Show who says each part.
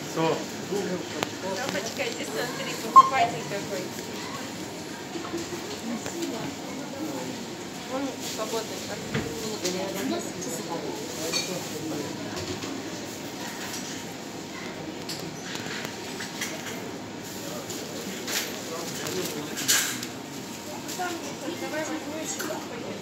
Speaker 1: Что?
Speaker 2: Шапочка, иди смотри, покупатель какой. Он свободный. Давай возьму еще.